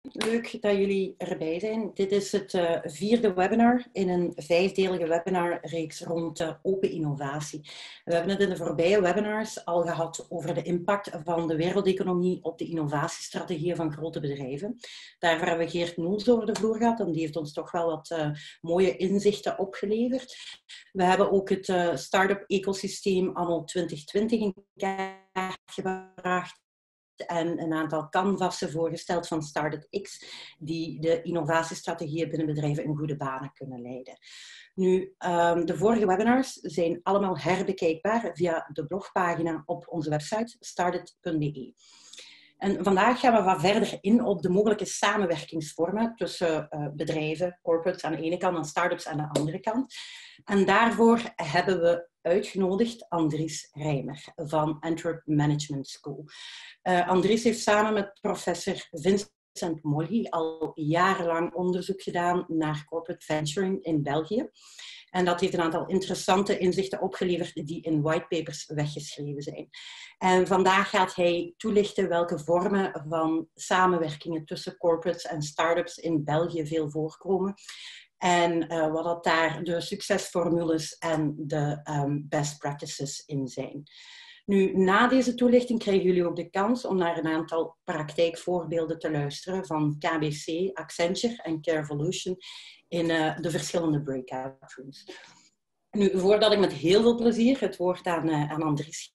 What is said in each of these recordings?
Leuk dat jullie erbij zijn. Dit is het vierde webinar in een 5-delige webinarreeks rond open innovatie. We hebben het in de voorbije webinars al gehad over de impact van de wereldeconomie op de innovatiestrategieën van grote bedrijven. Daarvoor hebben we Geert Noels over de vloer gehad en die heeft ons toch wel wat mooie inzichten opgeleverd. We hebben ook het start-up ecosysteem anno 2020 in kaart gebracht en een aantal canvassen voorgesteld van StartupX die de innovatiestrategieën binnen bedrijven in goede banen kunnen leiden. Nu, de vorige webinars zijn allemaal herbekijkbaar via de blogpagina op onze website startup.be. En vandaag gaan we wat verder in op de mogelijke samenwerkingsvormen tussen bedrijven, corporates aan de ene kant en start-ups aan de andere kant. En daarvoor hebben we uitgenodigd Andries Rijmer van Antwerp Management School. Andries heeft samen met professor Vincent Molly al jarenlang onderzoek gedaan naar corporate venturing in België. En dat heeft een aantal interessante inzichten opgeleverd die in whitepapers weggeschreven zijn. En vandaag gaat hij toelichten welke vormen van samenwerkingen tussen corporates en start-ups in België veel voorkomen. En wat dat daar de succesformules en de best practices in zijn. Nu, na deze toelichting krijgen jullie ook de kans om naar een aantal praktijkvoorbeelden te luisteren van KBC, Accenture en Carevolution in de verschillende breakout rooms. Nu, voordat ik met heel veel plezier het woord aan Andries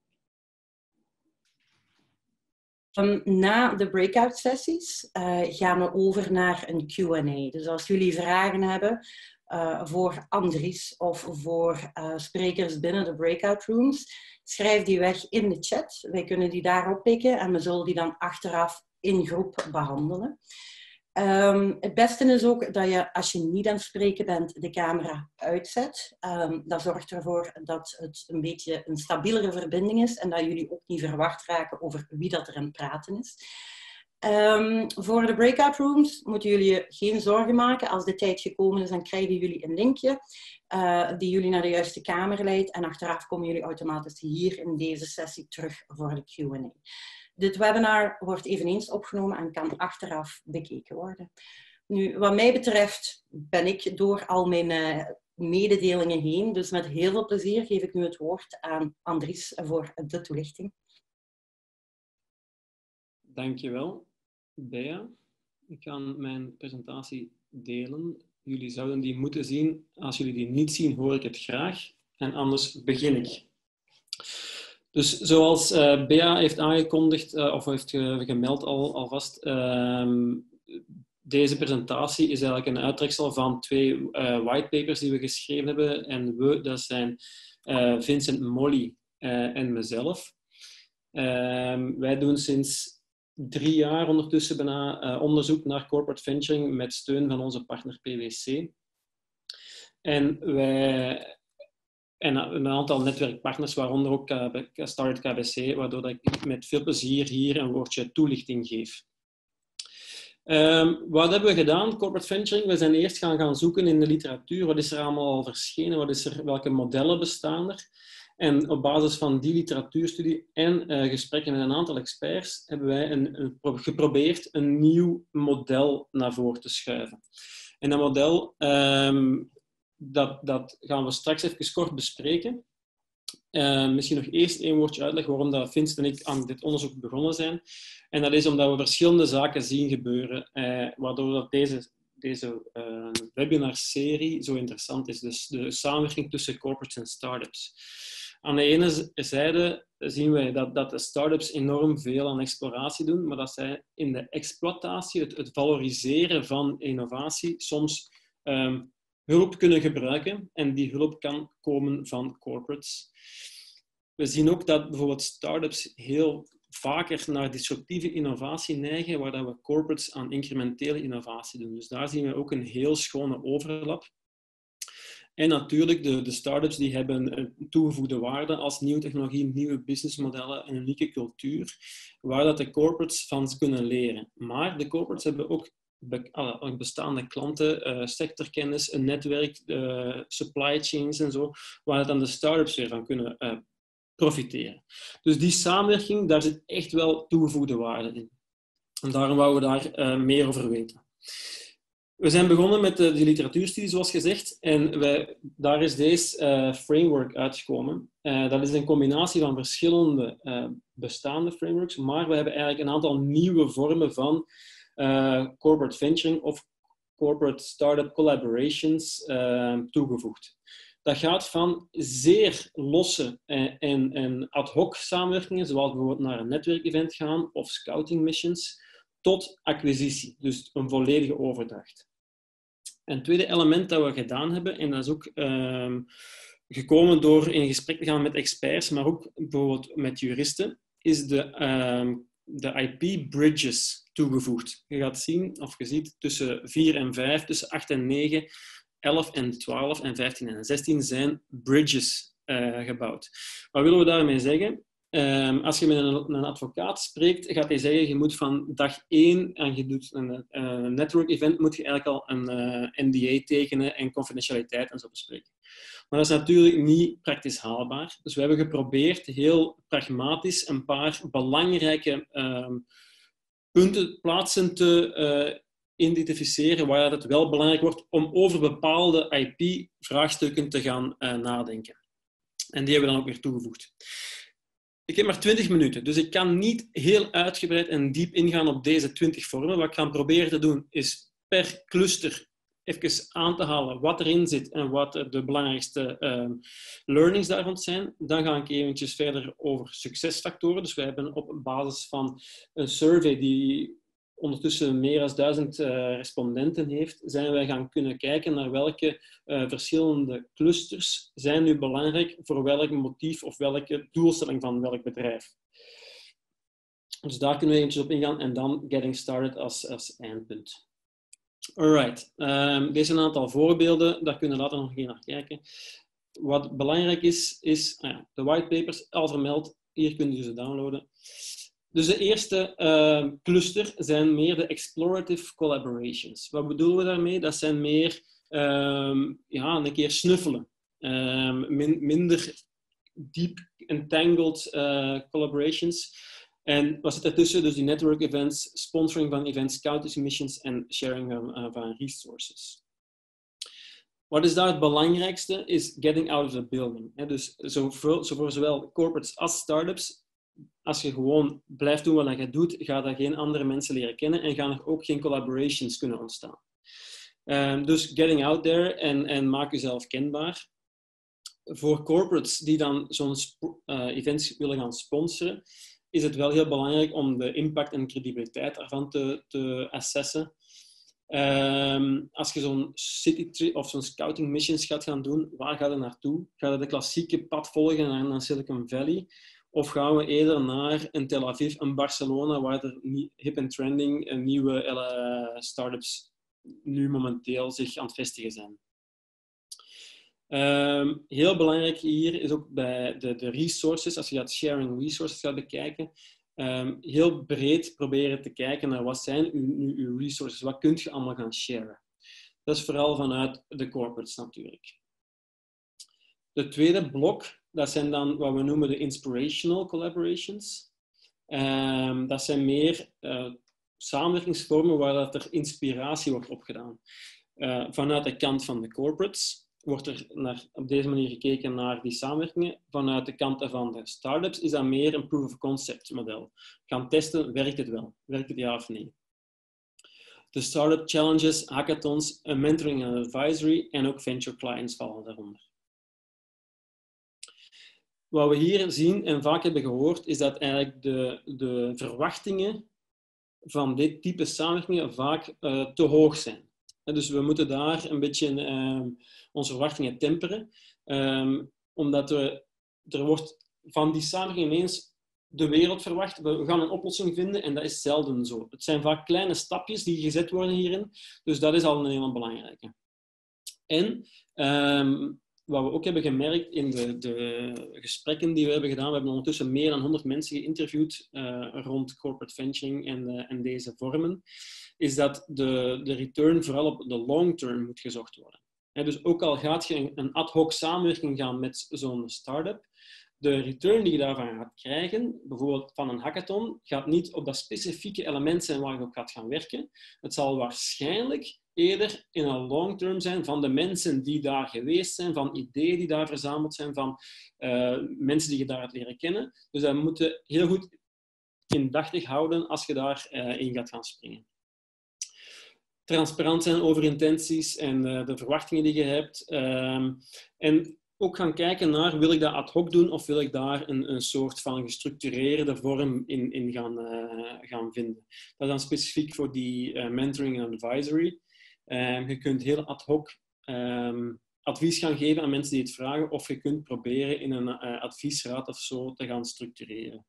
na de breakout sessies gaan we over naar een Q&A. Dus als jullie vragen hebben voor Andries of voor sprekers binnen de breakout rooms, schrijf die weg in de chat. Wij kunnen die daarop pikken en we zullen die dan achteraf in groep behandelen. Het beste is ook dat je, als je niet aan het spreken bent, de camera uitzet. Dat zorgt ervoor dat het een beetje een stabielere verbinding is en dat jullie ook niet verward raken over wie dat er aan het praten is. Voor de breakout rooms moeten jullie je geen zorgen maken. Als de tijd gekomen is, dan krijgen jullie een linkje die jullie naar de juiste kamer leidt. En achteraf komen jullie automatisch hier in deze sessie terug voor de Q&A. Dit webinar wordt eveneens opgenomen en kan achteraf bekeken worden. Nu, wat mij betreft ben ik door al mijn mededelingen heen. Dus met heel veel plezier geef ik nu het woord aan Andries voor de toelichting. Dankjewel, Bea. Ik ga mijn presentatie delen. Jullie zouden die moeten zien. Als jullie die niet zien, hoor ik het graag. En anders begin ik. Dus zoals Bea heeft aangekondigd, of heeft gemeld alvast, deze presentatie is eigenlijk een uittreksel van 2 whitepapers die we geschreven hebben. En we, dat zijn Vincent Molly en mezelf. Wij doen sinds 3 jaar ondertussen bijna onderzoek naar corporate venturing met steun van onze partner PwC. En een aantal netwerkpartners, waaronder ook Startup KBC, waardoor ik met veel plezier hier een woordje toelichting geef. Wat hebben we gedaan? Corporate venturing. We zijn eerst gaan zoeken in de literatuur. Wat is er allemaal al verschenen? Welke modellen bestaan er? En op basis van die literatuurstudie en gesprekken met een aantal experts hebben wij geprobeerd een nieuw model naar voren te schuiven. En dat model dat gaan we straks even kort bespreken. Misschien nog eerst 1 woordje uitleggen waarom dat Vincent en ik aan dit onderzoek begonnen zijn. En dat is omdat we verschillende zaken zien gebeuren, waardoor dat deze webinarserie zo interessant is. Dus de samenwerking tussen corporates en startups. Aan de ene zijde zien wij dat de startups enorm veel aan exploratie doen, maar dat zij in de exploitatie, het valoriseren van innovatie, soms hulp kunnen gebruiken. En die hulp kan komen van corporates. We zien ook dat bijvoorbeeld startups heel vaker naar disruptieve innovatie neigen, waar dat we corporates aan incrementele innovatie doen. Dus daar zien we ook een heel schone overlap. En natuurlijk, de start-ups die hebben een toegevoegde waarde als nieuwe technologie, nieuwe businessmodellen, een unieke cultuur, waar dat de corporates van kunnen leren. Maar de corporates hebben ook bestaande klanten, sectorkennis, een netwerk, supply chains en zo, waar dan de start-ups weer van kunnen profiteren. Dus die samenwerking, daar zit echt wel toegevoegde waarde in. En daarom wouden we daar meer over weten. We zijn begonnen met de literatuurstudie, zoals gezegd. En daar is deze framework uitgekomen. Dat is een combinatie van verschillende bestaande frameworks. Maar we hebben eigenlijk een aantal nieuwe vormen van corporate venturing of corporate startup collaborations toegevoegd. Dat gaat van zeer losse en ad hoc samenwerkingen, zoals bijvoorbeeld naar een netwerkevent gaan of scouting missions, tot acquisitie, dus een volledige overdracht. Een tweede element dat we gedaan hebben, en dat is ook gekomen door in gesprek te gaan met experts, maar ook bijvoorbeeld met juristen, is de IP-bridges toegevoegd. Je gaat zien, of je ziet, tussen 4 en 5, tussen 8 en 9, 11 en 12 en 15 en 16 zijn bridges gebouwd. Wat willen we daarmee zeggen? Als je met een advocaat spreekt, gaat hij zeggen, je moet van dag 1, en je doet een network event, moet je eigenlijk al een NDA tekenen en confidentialiteit en zo bespreken. Maar dat is natuurlijk niet praktisch haalbaar. Dus we hebben geprobeerd heel pragmatisch een paar belangrijke plaatsen te identificeren waar het wel belangrijk wordt om over bepaalde IP-vraagstukken te gaan nadenken. En die hebben we dan ook weer toegevoegd. Ik heb maar 20 minuten, dus ik kan niet heel uitgebreid en diep ingaan op deze 20 vormen. Wat ik ga proberen te doen, is per cluster even aan te halen wat erin zit en wat de belangrijkste learnings daarvan zijn. Dan ga ik eventjes verder over succesfactoren. Dus we hebben op basis van een survey die ondertussen meer dan 1000 respondenten heeft, zijn wij gaan kunnen kijken naar welke verschillende clusters zijn nu belangrijk voor welk motief of welke doelstelling van welk bedrijf. Dus daar kunnen we eventjes op ingaan en dan getting started als eindpunt. Alright, deze zijn een aantal voorbeelden, daar kunnen we later nog een keer naar kijken. Wat belangrijk is de whitepapers, al vermeld, hier kunnen je ze downloaden. Dus de eerste cluster zijn meer de explorative collaborations. Wat bedoelen we daarmee? Dat zijn meer een keer snuffelen. Minder deep entangled collaborations. En wat zit ertussen? Dus die network events, sponsoring van events, scouting missions en sharing van resources. Wat is daar het belangrijkste? Is getting out of the building. Dus voor zowel corporates als startups, als je gewoon blijft doen wat je doet, ga je geen andere mensen leren kennen en gaan er ook geen collaborations kunnen ontstaan. Dus getting out there en maak jezelf kenbaar. Voor corporates die dan zo'n events willen gaan sponsoren, is het wel heel belangrijk om de impact en credibiliteit daarvan te assessen. Als je zo'n city trip of zo'n scouting missions gaat gaan doen, waar ga je naartoe? Ga je de klassieke pad volgen naar Silicon Valley? Of gaan we eerder naar een Tel Aviv, een Barcelona, waar er hip en trending nieuwe startups nu momenteel zich aan het vestigen zijn? Heel belangrijk hier is ook bij de resources, als je dat sharing resources gaat bekijken, heel breed proberen te kijken naar wat zijn uw resources, wat kun je allemaal gaan sharen. Dat is vooral vanuit de corporates natuurlijk. De tweede blok, dat zijn dan wat we noemen de inspirational collaborations. Dat zijn meer samenwerkingsvormen waar dat er inspiratie wordt opgedaan. Vanuit de kant van de corporates wordt er op deze manier gekeken naar die samenwerkingen. Vanuit de kant van de startups is dat meer een proof of concept model. Gaan testen, werkt het wel? Werkt het ja of nee? De startup challenges, hackathons, mentoring en advisory en ook venture clients vallen daaronder. Wat we hier zien en vaak hebben gehoord, is dat eigenlijk de verwachtingen van dit type samenwerkingen vaak te hoog zijn. Dus we moeten daar een beetje onze verwachtingen temperen. Omdat er wordt van die samenwerking ineens de wereld verwacht. We gaan een oplossing vinden en dat is zelden zo. Het zijn vaak kleine stapjes die gezet worden hierin. Dus dat is al een hele belangrijke. En wat we ook hebben gemerkt in de gesprekken die we hebben gedaan, we hebben ondertussen meer dan 100 mensen geïnterviewd rond corporate venturing en deze vormen, is dat de return vooral op de long term moet gezocht worden. Dus ook al gaat je een ad hoc samenwerking gaan met zo'n start-up, de return die je daarvan gaat krijgen, bijvoorbeeld van een hackathon, gaat niet op dat specifieke element zijn waar je op gaat gaan werken. Het zal waarschijnlijk eerder in een long term zijn van de mensen die daar geweest zijn, van ideeën die daar verzameld zijn, van mensen die je daar hebt leren kennen. Dus dat moet je heel goed indachtig houden als je daarin gaat gaan springen. Transparant zijn over intenties en de verwachtingen die je hebt. En ook gaan kijken naar, wil ik dat ad hoc doen of wil ik daar een soort van gestructureerde vorm in gaan vinden. Dat is dan specifiek voor die mentoring en advisory. Je kunt heel ad hoc advies gaan geven aan mensen die het vragen, of je kunt proberen in een adviesraad of zo te gaan structureren.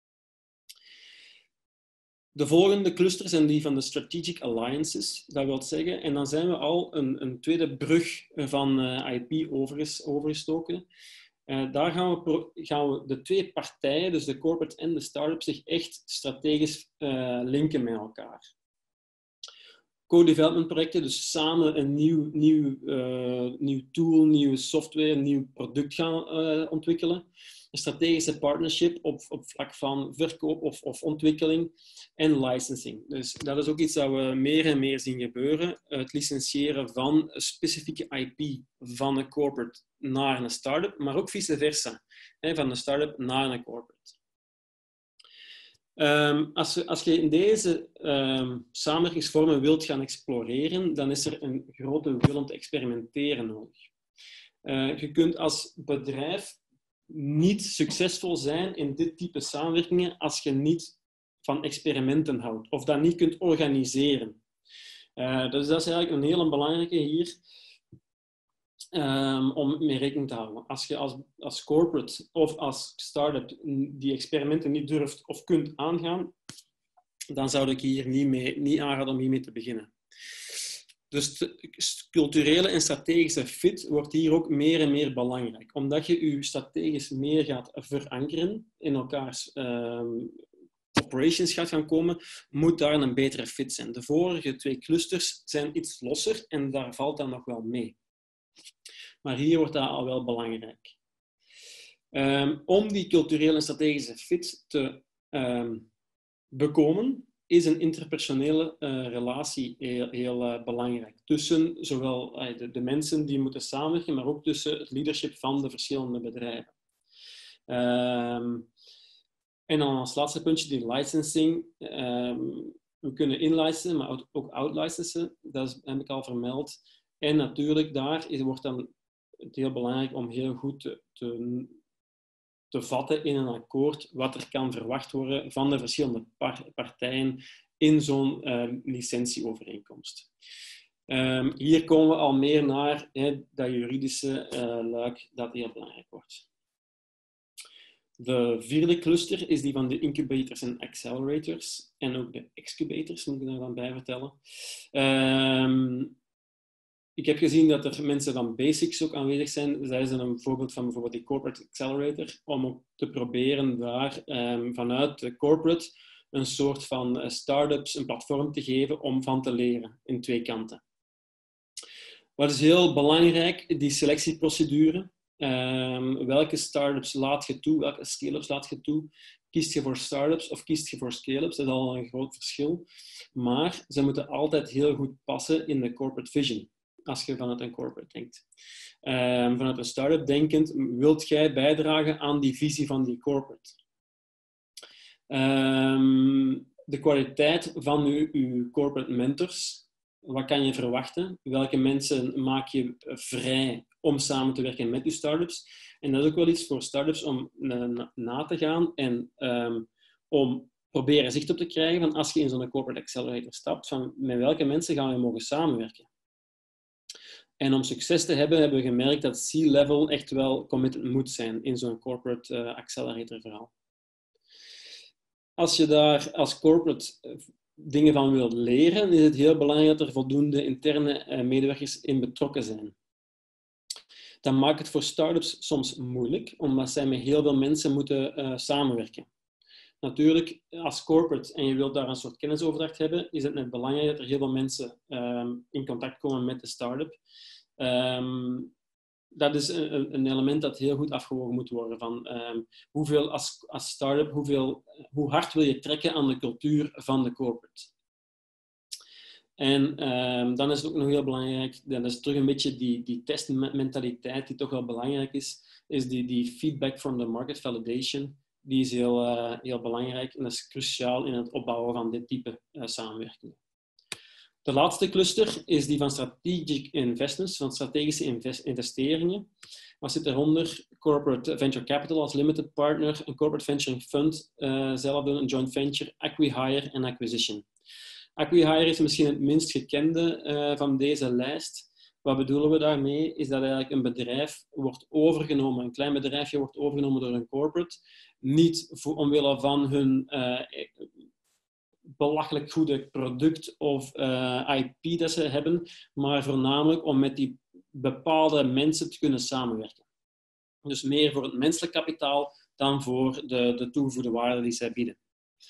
De volgende cluster zijn die van de Strategic Alliances, dat wil zeggen. En dan zijn we al een tweede brug van IP overgestoken. Daar gaan we de twee partijen, dus de corporate en de start-up, zich echt strategisch linken met elkaar. Co-development projecten, dus samen een nieuw tool, nieuwe software, een nieuw product gaan ontwikkelen. Een strategische partnership op vlak van verkoop of ontwikkeling en licensing. Dus dat is ook iets dat we meer en meer zien gebeuren. Het licentiëren van specifieke IP van een corporate naar een start-up, maar ook vice versa. Van een start-up naar een corporate. Als je in deze samenwerkingsvormen wilt gaan exploreren, dan is er een grote wil om te experimenteren nodig. Je kunt als bedrijf niet succesvol zijn in dit type samenwerkingen als je niet van experimenten houdt of dat niet kunt organiseren. Dus dat is eigenlijk een hele belangrijke hier om mee rekening te houden. Als je als corporate of als start-up die experimenten niet durft of kunt aangaan, dan zou ik hier niet aanraden om hiermee te beginnen. Dus de culturele en strategische fit wordt hier ook meer en meer belangrijk. Omdat je je strategisch meer gaat verankeren, in elkaars operations gaat gaan komen, moet daar een betere fit zijn. De vorige twee clusters zijn iets losser en daar valt dan nog wel mee. Maar hier wordt dat al wel belangrijk. Om die culturele en strategische fit te bekomen, is een interpersonele relatie heel belangrijk. Tussen zowel de mensen die moeten samenwerken, maar ook tussen het leadership van de verschillende bedrijven. En dan als laatste puntje, die licensing. We kunnen inlicensen, maar ook outlicensen. Dat heb ik al vermeld. En natuurlijk, daar wordt dan het heel belangrijk om heel goed te vatten in een akkoord wat er kan verwacht worden van de verschillende partijen in zo'n licentieovereenkomst. Hier komen we al meer naar dat juridische luik dat heel belangrijk wordt. De vierde cluster is die van de incubators en accelerators. En ook de excubators, moet ik daar dan bij vertellen. Ik heb gezien dat er mensen van Basics ook aanwezig zijn. Zij zijn een voorbeeld van bijvoorbeeld die Corporate Accelerator, om ook te proberen daar vanuit de corporate een soort van start-ups een platform te geven om van te leren in twee kanten. Wat is heel belangrijk, die selectieprocedure. Welke start-ups laat je toe, welke scale-ups laat je toe? Kiest je voor start-ups of kiest je voor scale-ups? Dat is al een groot verschil. Maar ze moeten altijd heel goed passen in de corporate vision. Als je vanuit een corporate denkt. Vanuit een start-up denkend, wilt jij bijdragen aan die visie van die corporate? De kwaliteit van uw corporate mentors. Wat kan je verwachten? Welke mensen maak je vrij om samen te werken met je start-ups? En dat is ook wel iets voor start-ups om na te gaan en om proberen zicht op te krijgen van als je in zo'n corporate accelerator stapt, van met welke mensen gaan we mogen samenwerken? En om succes te hebben, hebben we gemerkt dat C-level echt wel committed moet zijn in zo'n corporate accelerator verhaal. Als je daar als corporate dingen van wilt leren, is het heel belangrijk dat er voldoende interne medewerkers in betrokken zijn. Dat maakt het voor start-ups soms moeilijk, omdat zij met heel veel mensen moeten samenwerken. Natuurlijk, als corporate en je wilt daar een soort kennisoverdracht hebben, is het net belangrijk dat er heel veel mensen in contact komen met de start-up. dat is een element dat heel goed afgewogen moet worden. Van, hoeveel als start-up, hoe hard wil je trekken aan de cultuur van de corporate? En dan is het ook nog heel belangrijk, dat is terug een beetje die testmentaliteit die toch wel belangrijk is die feedback from the market validation. Die is heel belangrijk en dat is cruciaal in het opbouwen van dit type samenwerking. De laatste cluster is die van strategic investments, van strategische investeringen. Wat zit eronder? Corporate venture capital als limited partner, een corporate venturing fund, zelf doen, een joint venture, acquihire en acquisition. Acquihire is misschien het minst gekende van deze lijst. Wat bedoelen we daarmee? Is dat eigenlijk een bedrijf wordt overgenomen, een klein bedrijfje wordt overgenomen door een corporate, niet omwille van hun belachelijk goede product of IP dat ze hebben, maar voornamelijk om met die bepaalde mensen te kunnen samenwerken. Dus meer voor het menselijk kapitaal dan voor de toegevoegde waarde die zij bieden.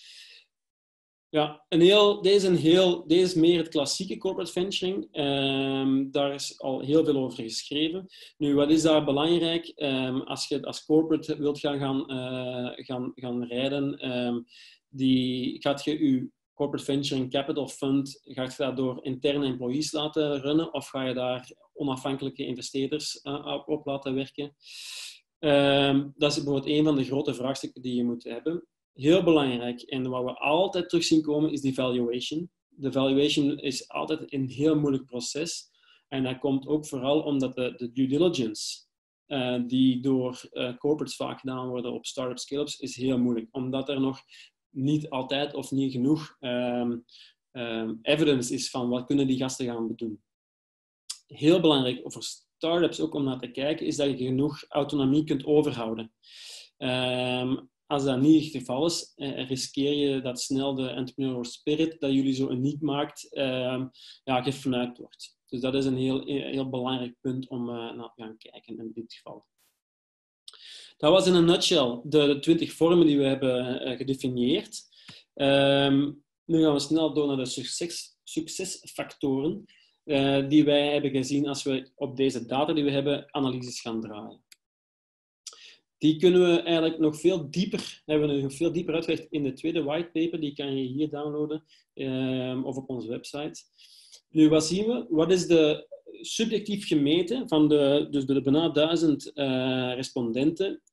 Ja, deze is meer het klassieke corporate venturing. Daar is al heel veel over geschreven. Nu, wat is daar belangrijk? Als je als corporate wilt gaan rijden, gaat je je corporate venturing capital fund, gaat je dat door interne employees laten runnen of ga je daar onafhankelijke investeerders op laten werken? Dat is bijvoorbeeld een van de grote vraagstukken die je moet hebben. Heel belangrijk, en wat we altijd terug zien komen, is die valuation. De valuation is altijd een heel moeilijk proces. En dat komt ook vooral omdat de due diligence die door corporates vaak gedaan worden op start-up scale-ups, is heel moeilijk. Omdat er nog niet altijd of niet genoeg evidence is van wat kunnen die gasten gaan doen. Heel belangrijk voor start-ups ook om naar te kijken, is dat je genoeg autonomie kunt overhouden. Als dat niet het geval is, riskeer je dat snel de entrepreneurial spirit dat jullie zo uniek maakt, gefnuikt wordt. Dus dat is een heel belangrijk punt om naar te gaan kijken in dit geval. Dat was in een nutshell de 20 vormen die we hebben gedefinieerd. Nu gaan we snel door naar de succesfactoren die wij hebben gezien als we op deze data die we hebben analyses gaan draaien. Die kunnen we eigenlijk nog veel dieper uitgelegd in de tweede whitepaper. Die kan je hier downloaden of op onze website. Nu, wat zien we? Wat is de subjectief gemeten van de bijna 1000 respondenten?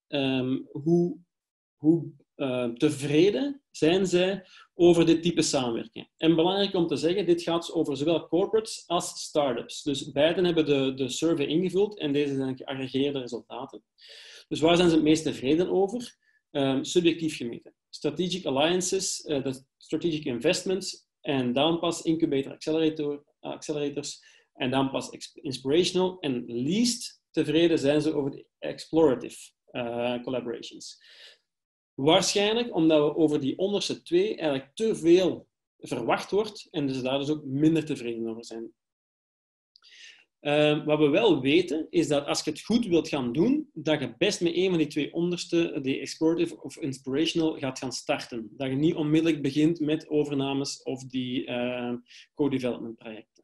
Hoe tevreden zijn zij over dit type samenwerking? En belangrijk om te zeggen, dit gaat over zowel corporates als startups. Dus beiden hebben de survey ingevuld en deze zijn geaggregeerde resultaten. Dus waar zijn ze het meest tevreden over? Subjectief gemeten. Strategic alliances, strategic investments en dan pas incubator accelerators en dan pas inspirational. En least tevreden zijn ze over de explorative collaborations. Waarschijnlijk omdat we over die onderste twee eigenlijk te veel verwacht wordt en dus daar dus ook minder tevreden over zijn. Wat we wel weten, is dat als je het goed wilt gaan doen, dat je best met een van die twee onderste, die explorative of inspirational, gaat gaan starten. Dat je niet onmiddellijk begint met overnames of die co-development projecten.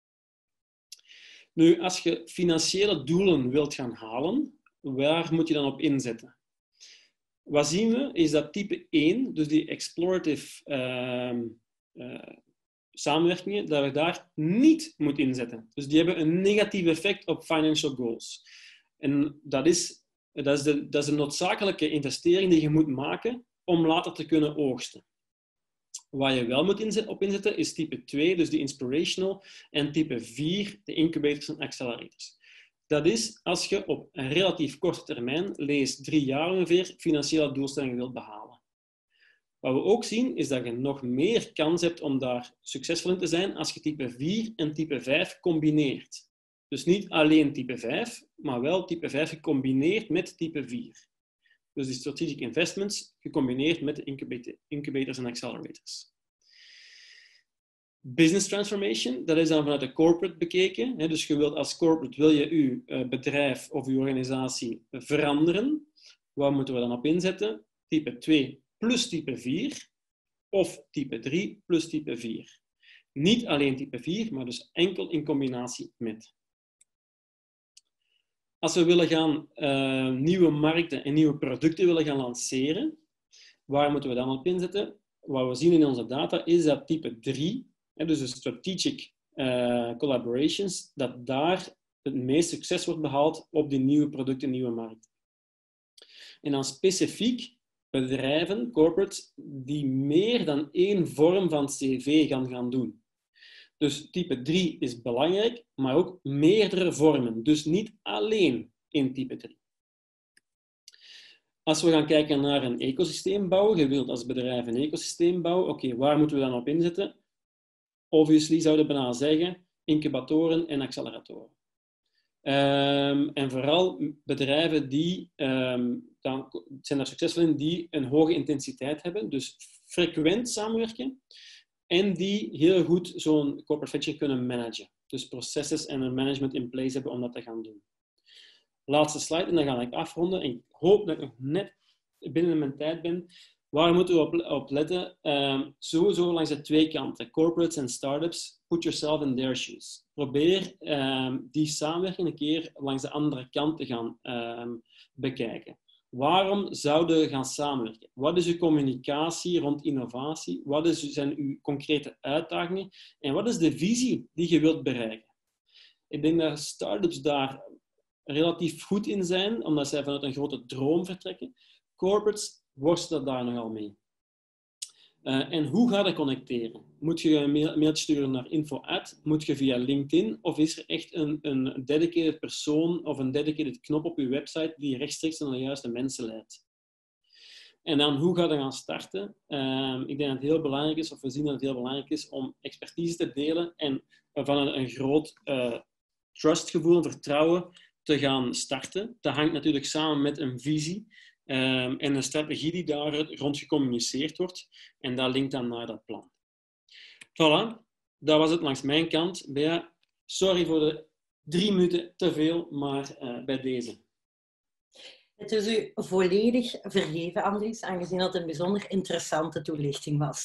Nu, als je financiële doelen wilt gaan halen, waar moet je dan op inzetten? Wat zien we, is dat type 1, dus die explorative samenwerkingen, dat we daar niet moeten inzetten. Dus die hebben een negatief effect op financial goals. En dat is de noodzakelijke investering die je moet maken om later te kunnen oogsten. Waar je wel moet op inzetten is type 2, dus de inspirational, en type 4, de incubators en accelerators. Dat is als je op een relatief korte termijn, lees 3 jaar ongeveer, financiële doelstellingen wilt behalen. Wat we ook zien, is dat je nog meer kans hebt om daar succesvol in te zijn als je type 4 en type 5 combineert. Dus niet alleen type 5, maar wel type 5 gecombineerd met type 4. Dus die strategic investments gecombineerd met de incubators en accelerators. Business transformation, dat is dan vanuit de corporate bekeken. Dus je wilt als corporate je bedrijf of je organisatie veranderen. Waar moeten we dan op inzetten? Type 2 plus type 4 of type 3 plus type 4. Niet alleen type 4, maar dus enkel in combinatie met. als we willen gaan nieuwe markten en nieuwe producten willen gaan lanceren, waar moeten we dan op inzetten? Wat we zien in onze data is dat type 3, dus de strategic collaborations, dat daar het meest succes wordt behaald op die nieuwe producten, nieuwe markten. En dan specifiek bedrijven, corporates, die meer dan één vorm van CV gaan doen. Dus type 3 is belangrijk, maar ook meerdere vormen. Dus niet alleen in type 3. Als we gaan kijken naar een ecosysteem bouwen, je wilt als bedrijf een ecosysteem bouwen, oké, waar moeten we dan op inzetten? Obviously zouden we bijna zeggen incubatoren en acceleratoren. En vooral bedrijven die dan zijn er succesvol in, die een hoge intensiteit hebben, dus frequent samenwerken en die heel goed zo'n corporate venture kunnen managen. Dus processen en een management in place hebben om dat te gaan doen. Laatste slide, en dan ga ik afronden. En ik hoop dat ik nog net binnen mijn tijd ben. Waar moeten we op letten? Sowieso langs de twee kanten. Corporates en startups, put yourself in their shoes. Probeer die samenwerking een keer langs de andere kant te gaan bekijken. Waarom zouden we gaan samenwerken? Wat is uw communicatie rond innovatie? Wat zijn uw concrete uitdagingen? En wat is de visie die je wilt bereiken? Ik denk dat startups daar relatief goed in zijn, omdat zij vanuit een grote droom vertrekken. Corporates worstelen daar nogal mee. En hoe ga je connecteren? Moet je een mailtje sturen naar info@? Moet je via LinkedIn? Of is er echt een dedicated persoon of een dedicated knop op je website die rechtstreeks naar de juiste mensen leidt? En dan, hoe ga je gaan starten? Ik denk dat het heel belangrijk is, of we zien dat het heel belangrijk is, om expertise te delen en van een groot trustgevoel en vertrouwen te gaan starten. Dat hangt natuurlijk samen met een visie en een strategie die daar rond gecommuniceerd wordt. En dat linkt dan naar dat plan. Voilà, dat was het langs mijn kant. Bea, sorry voor de 3 minuten te veel, maar bij deze. Het is u volledig vergeven, Andries, aangezien dat een bijzonder interessante toelichting was.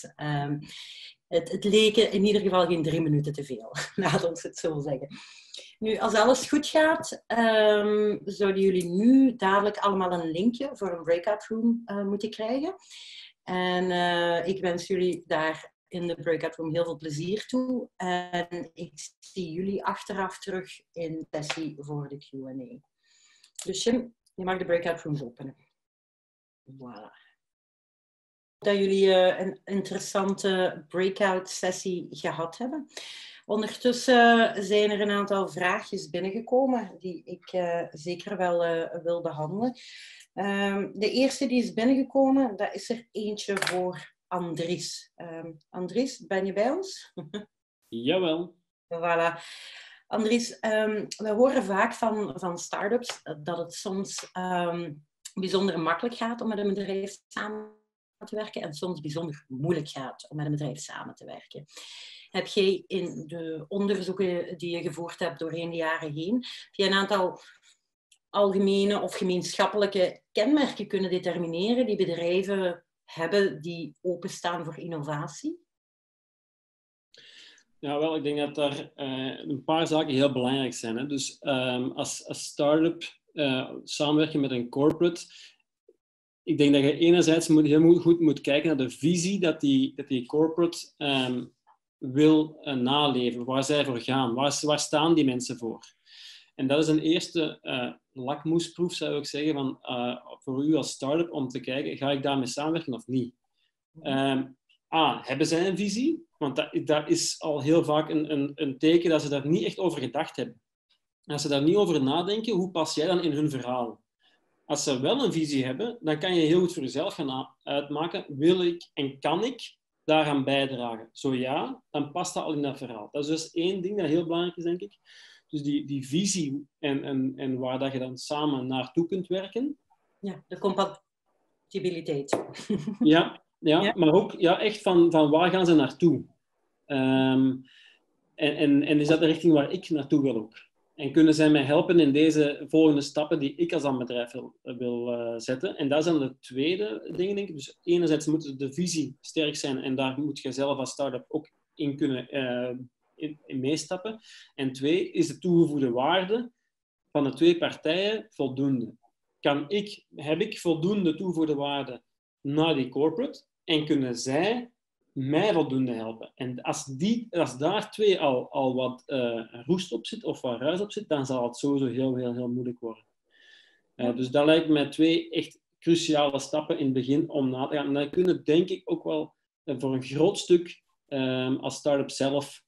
Het leken in ieder geval geen 3 minuten te veel, laat ons het zo zeggen. Nu, als alles goed gaat, zouden jullie nu dadelijk allemaal een linkje voor een breakout room moeten krijgen. En ik wens jullie daar in de breakout room heel veel plezier toe. En ik zie jullie achteraf terug in de sessie voor de Q&A. Dus Jim, je mag de breakout rooms openen. Voilà. Dat jullie een interessante breakout sessie gehad hebben. Ondertussen zijn er een aantal vraagjes binnengekomen die ik zeker wel wil behandelen. De eerste die is binnengekomen, dat is er eentje voor Andries. Andries, ben je bij ons? Jawel. Voilà. Andries, we horen vaak van start-ups dat het soms bijzonder makkelijk gaat om met een bedrijf samen te werken en soms bijzonder moeilijk gaat om met een bedrijf samen te werken. Heb jij in de onderzoeken die je gevoerd hebt doorheen de jaren heen, heb je een aantal algemene of gemeenschappelijke kenmerken kunnen determineren die bedrijven hebben die openstaan voor innovatie? Ja, wel, ik denk dat daar een paar zaken heel belangrijk zijn. Hè. Dus als start-up samenwerken met een corporate, ik denk dat je enerzijds heel goed moet kijken naar de visie dat die corporate wil naleven, waar zij voor gaan, waar staan die mensen voor. En dat is een eerste lakmoesproef, zou ik zeggen, voor u als start-up om te kijken, ga ik daarmee samenwerken of niet? Hebben zij een visie? Want dat is al heel vaak een teken dat ze daar niet echt over gedacht hebben. Als ze daar niet over nadenken, hoe pas jij dan in hun verhaal? Als ze wel een visie hebben, dan kan je heel goed voor jezelf gaan uitmaken, wil ik en kan ik daaraan bijdragen? Zo ja, dan past dat al in dat verhaal. Dat is dus één ding dat heel belangrijk is, denk ik. Dus die visie en waar dat je dan samen naartoe kunt werken. Ja, de compatibiliteit. Ja, maar ook echt van waar gaan ze naartoe? En is dat de richting waar ik naartoe wil ook? En kunnen zij mij helpen in deze volgende stappen die ik als bedrijf wil zetten? En dat is dan de tweede ding, denk ik. Dus enerzijds moet de visie sterk zijn en daar moet je zelf als start-up ook in kunnen in meestappen. En twee is de toegevoegde waarde van de twee partijen voldoende? Heb ik voldoende toegevoegde waarde naar die corporate en kunnen zij mij voldoende helpen? En als daar twee al wat roest op zit of wat ruis op zit, dan zal het sowieso heel, heel, heel moeilijk worden. Dus dat lijkt mij twee echt cruciale stappen in het begin om na te gaan. En dan kunnen denk ik ook wel voor een groot stuk als start-up zelf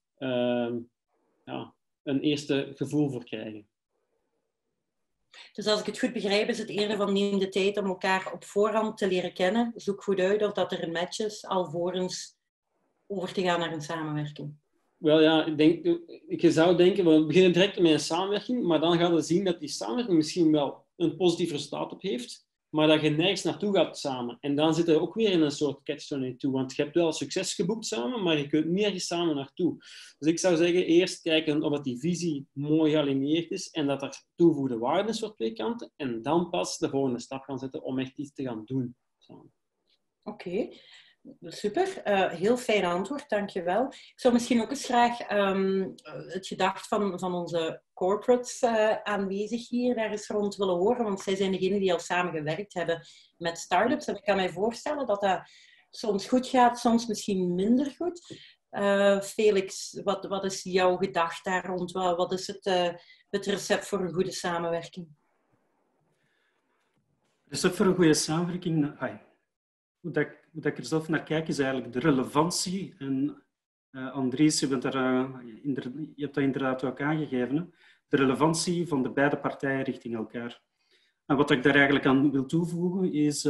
een eerste gevoel voor krijgen. Dus als ik het goed begrijp, is het eerder van neem de tijd om elkaar op voorhand te leren kennen. Zoek goed uit of dat er een match is, alvorens over te gaan naar een samenwerking. Wel ja, je zou denken, we beginnen direct met een samenwerking, maar dan gaan we zien dat die samenwerking misschien wel een positief resultaat op heeft, maar dat je nergens naartoe gaat samen. En dan zit er ook weer in een soort catch-22, want je hebt wel succes geboekt samen, maar je kunt niet ergens samen naartoe. Dus ik zou zeggen, eerst kijken of die visie mooi gealineerd is en dat er toegevoegde waarde is voor twee kanten, en dan pas de volgende stap gaan zetten om echt iets te gaan doen samen. Oké. Super, heel fijn antwoord, dankjewel. Ik zou misschien ook eens graag het gedacht van onze corporates aanwezig hier daar eens rond willen horen, want zij zijn degenen die al samen gewerkt hebben met start-ups. En ik kan mij voorstellen dat dat soms goed gaat, soms misschien minder goed. Felix, wat is jouw gedacht daar rond? Wat is het recept voor een goede samenwerking? Het recept voor een goede samenwerking... Hoe dat ik er zelf naar kijk, is eigenlijk de relevantie. En Andries, je hebt dat inderdaad ook aangegeven. Hè? De relevantie van de beide partijen richting elkaar. En wat ik daar eigenlijk aan wil toevoegen, is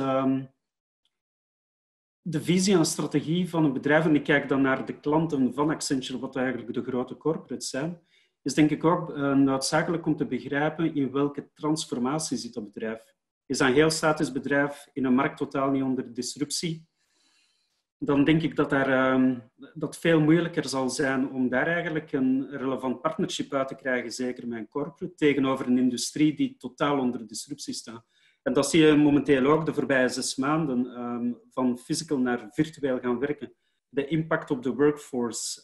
de visie en strategie van een bedrijf. En ik kijk dan naar de klanten van Accenture, wat eigenlijk de grote corporates zijn. Is denk ik ook noodzakelijk om te begrijpen in welke transformatie zit dat bedrijf. Is een heel statisch bedrijf in een markt totaal niet onder disruptie, dan denk ik dat dat veel moeilijker zal zijn om daar eigenlijk een relevant partnership uit te krijgen, zeker met een corporate, tegenover een industrie die totaal onder disruptie staat. En dat zie je momenteel ook de voorbije 6 maanden, van physical naar virtueel gaan werken. De impact op de workforce,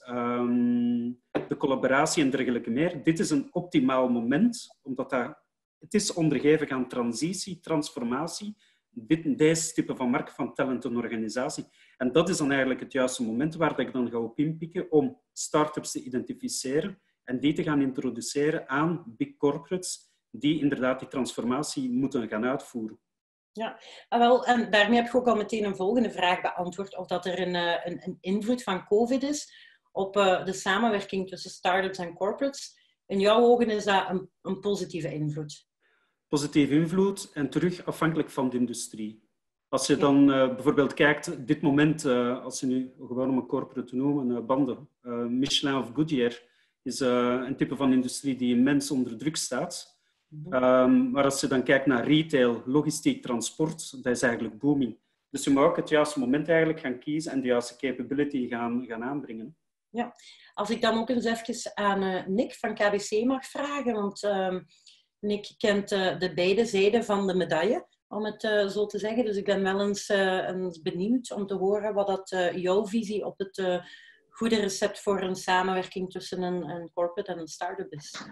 de collaboratie en dergelijke meer. Dit is een optimaal moment, omdat het is onderhevig aan transitie, transformatie, deze type van markt van talent en organisatie. En dat is dan eigenlijk het juiste moment waar ik dan ga op inpikken om start-ups te identificeren en die te gaan introduceren aan big corporates die inderdaad die transformatie moeten gaan uitvoeren. Ja, en daarmee heb ik ook al meteen een volgende vraag beantwoord. Of dat er een invloed van COVID is op de samenwerking tussen start-ups en corporates. In jouw ogen is dat een positieve invloed? Positieve invloed en terug afhankelijk van de industrie. Als je dan bijvoorbeeld kijkt, dit moment, als je nu gewoon om een corporate te noemen, banden, Michelin of Goodyear, is een type van industrie die immens onder druk staat. Maar als je dan kijkt naar retail, logistiek, transport, dat is eigenlijk booming. Dus je moet ook het juiste moment eigenlijk gaan kiezen en de juiste capability gaan aanbrengen. Ja, als ik dan ook eens even aan Nick van KBC mag vragen, want Nick kent de beide zijden van de medaille, om het zo te zeggen. Dus ik ben wel eens benieuwd om te horen wat dat jouw visie op het goede recept voor een samenwerking tussen een corporate en een start-up is.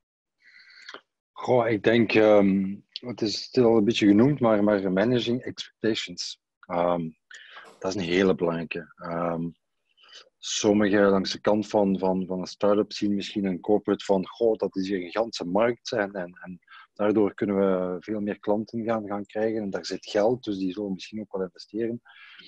Goh, ik denk, het is al een beetje genoemd, maar managing expectations. Dat is een hele belangrijke. Sommigen langs de kant van een start-up zien misschien een corporate van, goh, dat is hier een gigantische markt en daardoor kunnen we veel meer klanten gaan krijgen en daar zit geld, dus die zullen misschien ook wel investeren.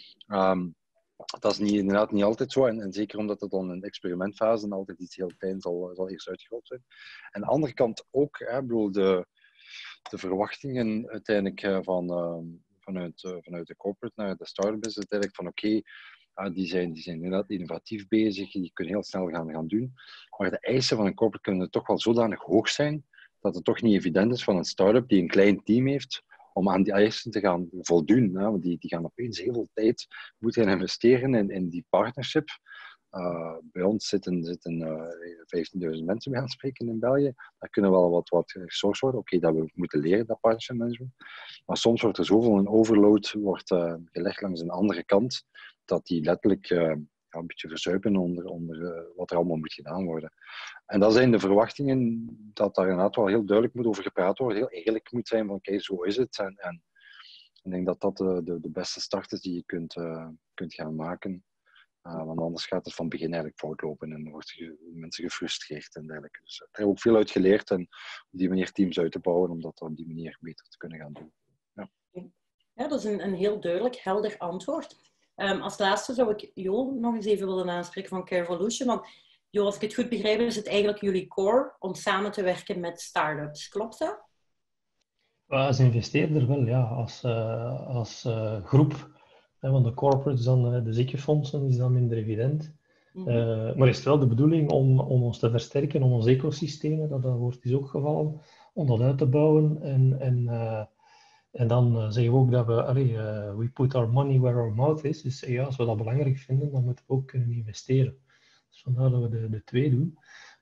Dat is inderdaad niet altijd zo en zeker omdat het dan in de experimentfase altijd iets heel klein zal eerst uitgerold zijn. En aan de andere kant ook, bedoel, de verwachtingen uiteindelijk vanuit de corporate naar de start-up is uiteindelijk van oké, die zijn inderdaad innovatief bezig, die kunnen heel snel gaan doen. Maar de eisen van een corporate kunnen toch wel zodanig hoog zijn dat het toch niet evident is van een start-up die een klein team heeft om aan die eisen te gaan voldoen. Want die gaan opeens heel veel tijd moeten investeren in die partnership. Bij ons zitten 15.000 mensen bij aan spreken in België. Daar kunnen wel wat gesourced worden. Oké, dat we moeten leren, dat partnership management. Maar soms wordt er zoveel een overload gelegd langs een andere kant, dat die letterlijk een beetje verzuipen onder wat er allemaal moet gedaan worden. En dat zijn de verwachtingen, dat daar inderdaad wel heel duidelijk moet over gepraat worden, heel eerlijk moet zijn van kijk, zo is het. En ik denk dat dat de beste start is die je kunt gaan maken. Want anders gaat het van begin eigenlijk fout lopen en dan worden mensen gefrustreerd en dergelijke. Dus daar heb ik ook veel uit geleerd en op die manier teams uit te bouwen om dat op die manier beter te kunnen gaan doen. Ja, dat is een heel duidelijk, helder antwoord. Als laatste zou ik Jo nog eens even willen aanspreken van Carevolution. Want Jo, als ik het goed begrijp, is het eigenlijk jullie core om samen te werken met start-ups. Klopt dat? Als investeerder wel, ja. Als groep, want de corporates, dan de ziekenfondsen, is dan minder evident. Maar is het wel de bedoeling om ons te versterken, om ons ecosysteem, dat woord is ook gevallen, om dat uit te bouwen. En dan zeggen we ook dat we put our money where our mouth is. Dus ja, als we dat belangrijk vinden, dan moeten we ook kunnen investeren. Dus vandaar dat we de twee doen.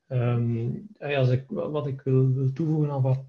Wat ik wil toevoegen aan wat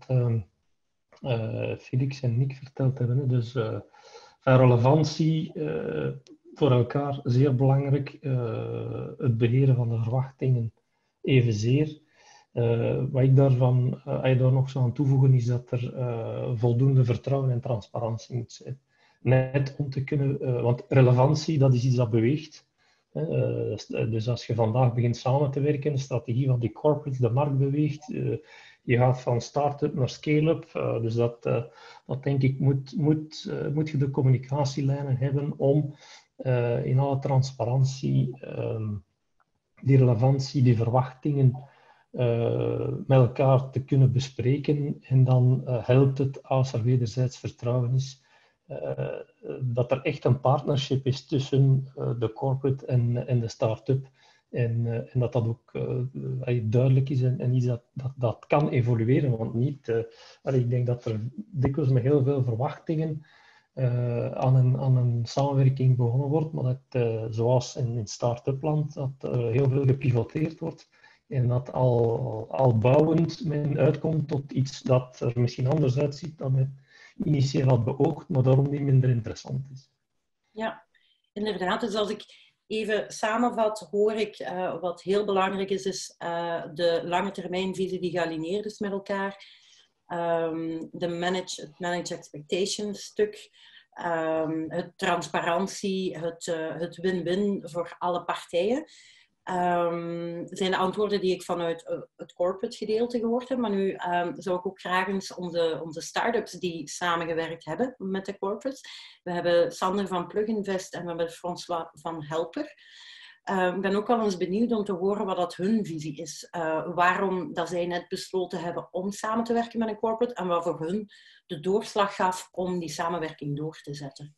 Felix en Nick verteld hebben. Dus van relevantie voor elkaar zeer belangrijk. Het beheren van de verwachtingen evenzeer. Wat ik daar nog zou aan toevoegen is dat er voldoende vertrouwen en transparantie moet zijn. Net om te kunnen, want relevantie, dat is iets dat beweegt. Dus als je vandaag begint samen te werken, de strategie van die corporates, de markt beweegt, je gaat van start-up naar scale-up. Dus dat denk ik, moet je de communicatielijnen hebben om in alle transparantie die relevantie, die verwachtingen met elkaar te kunnen bespreken. En dan helpt het, als er wederzijds vertrouwen is, dat er echt een partnership is tussen de corporate en de start-up. En dat dat ook duidelijk is en iets dat kan evolueren. Want niet, ik denk dat er dikwijls met heel veel verwachtingen aan een samenwerking begonnen wordt, maar dat, zoals in start-up land, dat heel veel gepivoteerd wordt. En dat al bouwend men uitkomt tot iets dat er misschien anders uitziet dan men initieel had beoogd, maar daarom niet minder interessant is. Ja, inderdaad. Dus als ik even samenvat, hoor ik wat heel belangrijk is de lange termijnvisie die gealineerd is met elkaar. Het manage expectations stuk. Het transparantie, het win-win voor alle partijen. Zijn de antwoorden die ik vanuit het corporate gedeelte gehoord heb. Maar nu zou ik ook graag eens onze start-ups die samengewerkt hebben met de corporates. We hebben Sander van Pluginvest en we hebben François van Helper. Ik ben ook wel eens benieuwd om te horen wat dat hun visie is. Waarom dat zij net besloten hebben om samen te werken met een corporate en wat voor hun de doorslag gaf om die samenwerking door te zetten.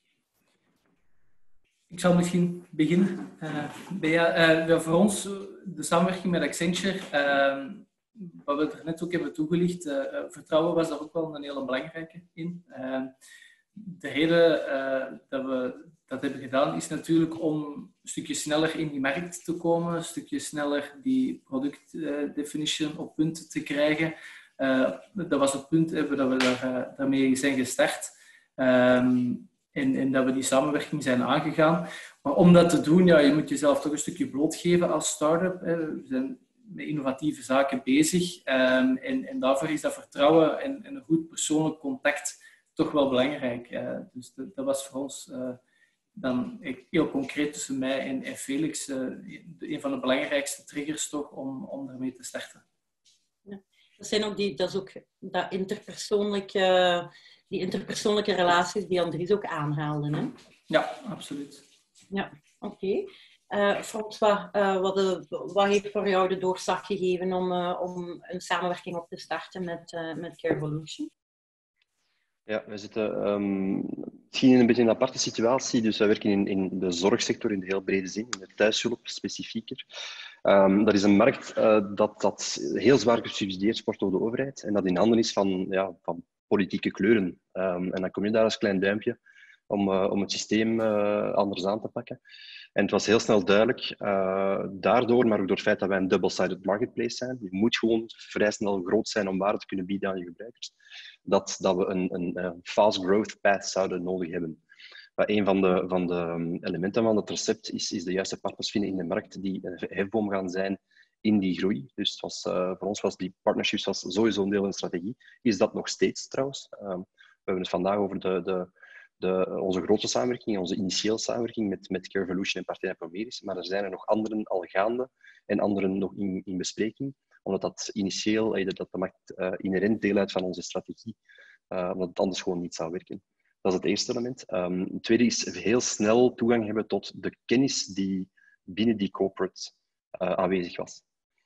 Ik zal misschien beginnen. Voor ons, de samenwerking met Accenture, wat we er net ook hebben toegelicht, vertrouwen was daar ook wel een hele belangrijke in. De reden dat we dat hebben gedaan is natuurlijk om een stukje sneller in die markt te komen, een stukje sneller die productdefinition op punt te krijgen. Dat was het punt dat we daarmee zijn gestart. En dat we die samenwerking zijn aangegaan. Maar om dat te doen, ja, je moet jezelf toch een stukje blootgeven als start-up. We zijn met innovatieve zaken bezig. En daarvoor is dat vertrouwen en een goed persoonlijk contact toch wel belangrijk. Dus dat was voor ons dan heel concreet tussen mij en Felix een van de belangrijkste triggers toch om daarmee te starten. Ja, dat is ook dat interpersoonlijke... Die interpersoonlijke relaties die Andries ook aanhaalde. Hè? Ja, absoluut. Ja, oké. François, wat heeft voor jou de doorslag gegeven om een samenwerking op te starten met Carevolution? Ja, we zitten misschien in een beetje een aparte situatie. Dus wij werken in de zorgsector in de heel brede zin, in de thuishulp specifieker. Dat is een markt dat heel zwaar gesubsidieerd wordt door de overheid en dat in handen is van politieke kleuren. En dan kom je daar als klein duimpje om het systeem anders aan te pakken. En het was heel snel duidelijk, daardoor, maar ook door het feit dat wij een double-sided marketplace zijn, je moet gewoon vrij snel groot zijn om waarde te kunnen bieden aan je gebruikers, dat we een fast growth path zouden nodig hebben. Een van de elementen van het recept is de juiste partners vinden in de markt die een hefboom gaan zijn in die groei. Dus voor ons was die partnerships sowieso een deel van de strategie. Is dat nog steeds trouwens? We hebben het vandaag over onze grote samenwerking, onze initiële samenwerking met Carevolution en Partij Promeris. Maar er zijn er nog anderen al gaande en anderen nog in bespreking. Omdat dat initieel, dat maakt inherent deel uit van onze strategie. Omdat het anders gewoon niet zou werken. Dat is het eerste element. Het tweede is heel snel toegang hebben tot de kennis die binnen die corporate aanwezig was.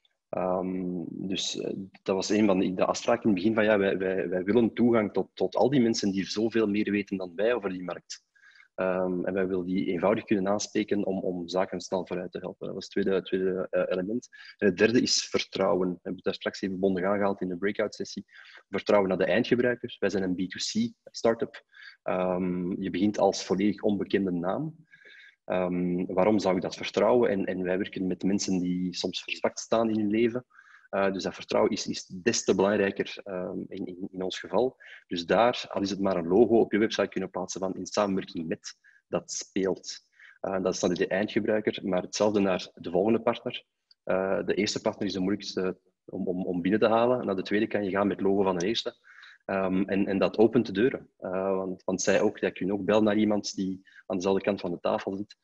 Dus dat was een van de afspraken in het begin van ja, wij willen toegang tot al die mensen die zoveel meer weten dan wij over die markt. En wij willen die eenvoudig kunnen aanspreken om zaken snel vooruit te helpen. Dat was het tweede element. En het derde is vertrouwen. We hebben het daar straks even bondig aangehaald in de breakout-sessie. Vertrouwen naar de eindgebruiker. Wij zijn een B2C-startup. Je begint als volledig onbekende naam. Waarom zou ik dat vertrouwen? En wij werken met mensen die soms verzwakt staan in hun leven. Dus dat vertrouwen is des te belangrijker in ons geval. Dus daar, al is het maar een logo op je website kunnen plaatsen van in samenwerking met, dat speelt. Dat is dan de eindgebruiker, maar hetzelfde naar de volgende partner. De eerste partner is de moeilijkste om binnen te halen. Naar de tweede kan je gaan met het logo van de eerste. En dat opent de deuren. Want zij kunnen ook bellen naar iemand die aan dezelfde kant van de tafel zit.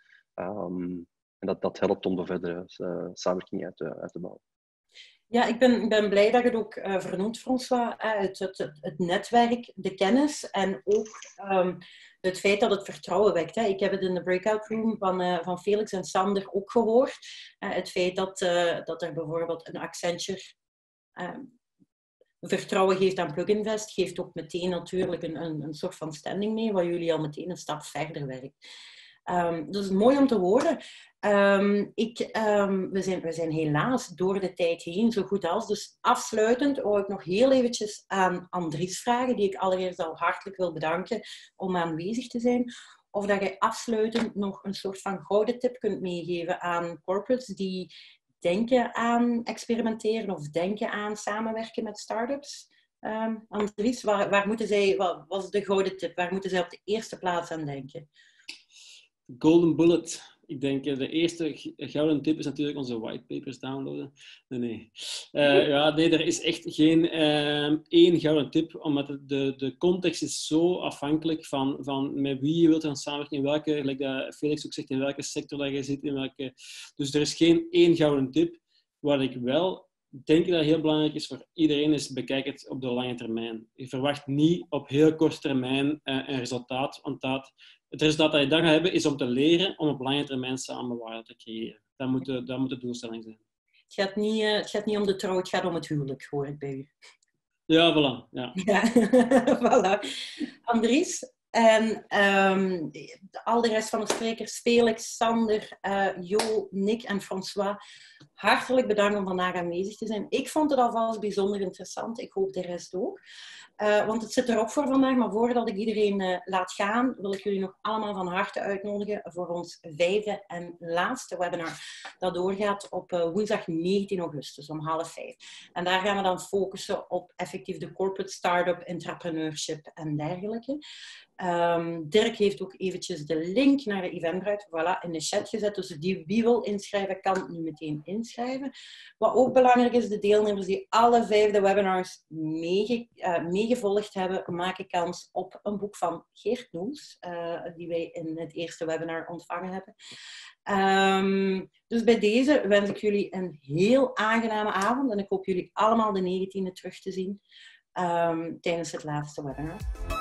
En dat helpt om de verdere samenwerking uit te bouwen. Ja, ik ben blij dat je het ook vernoemt, François. Het netwerk, de kennis en ook het feit dat het vertrouwen wekt. Ik heb het in de breakout room van Felix en Sander ook gehoord. Het feit dat er bijvoorbeeld een Accenture vertrouwen geeft aan Pluginvest, geeft ook meteen natuurlijk een soort van standing mee, waar jullie al meteen een stap verder werkt. Dus mooi om te horen. We zijn helaas door de tijd heen, zo goed als. Dus afsluitend wou ik nog heel eventjes aan Andries vragen, die ik allereerst al hartelijk wil bedanken om aanwezig te zijn. Of dat jij afsluitend nog een soort van gouden tip kunt meegeven aan corporates die denken aan experimenteren of denken aan samenwerken met start-ups. Andries, wat is de gouden tip? Waar moeten zij op de eerste plaats aan denken? Golden bullet. Ik denk de eerste gouden tip is natuurlijk onze whitepapers downloaden. Nee. Er is echt geen één gouden tip, omdat de context is zo afhankelijk van met wie je wilt gaan samenwerken, in welke, like dat Felix ook zegt, in welke sector dat je zit, dus er is geen één gouden tip. Wat ik wel denk dat heel belangrijk is voor iedereen is, bekijk het op de lange termijn. Je verwacht niet op heel korte termijn een resultaat, want het resultaat dat je dan gaat hebben is om te leren om op lange termijn samen waarde te creëren. Dat moet de doelstelling zijn. Het gaat niet om de trouw, het gaat om het huwelijk, hoor ik bij u. Ja, voilà. Ja. Voilà. Andries, en al de rest van de sprekers, Felix, Sander, Jo, Nick en François, hartelijk bedankt om vandaag aanwezig te zijn. Ik vond het alvast bijzonder interessant. Ik hoop de rest ook. Want het zit erop voor vandaag, maar voordat ik iedereen laat gaan, wil ik jullie nog allemaal van harte uitnodigen voor ons 5e en laatste webinar. Dat doorgaat op woensdag 19 augustus om 4:30. En daar gaan we dan focussen op effectief de corporate start-up, entrepreneurship en dergelijke. Dirk heeft ook eventjes de link naar de Eventbrite in de chat gezet. Dus wie wil inschrijven, kan nu meteen inschrijven. Wat ook belangrijk is, de deelnemers die alle 5 webinars meegevolgd hebben, maken kans op een boek van Geert Noels, die wij in het eerste webinar ontvangen hebben. Dus bij deze wens ik jullie een heel aangename avond en ik hoop jullie allemaal de 19e terug te zien tijdens het laatste webinar.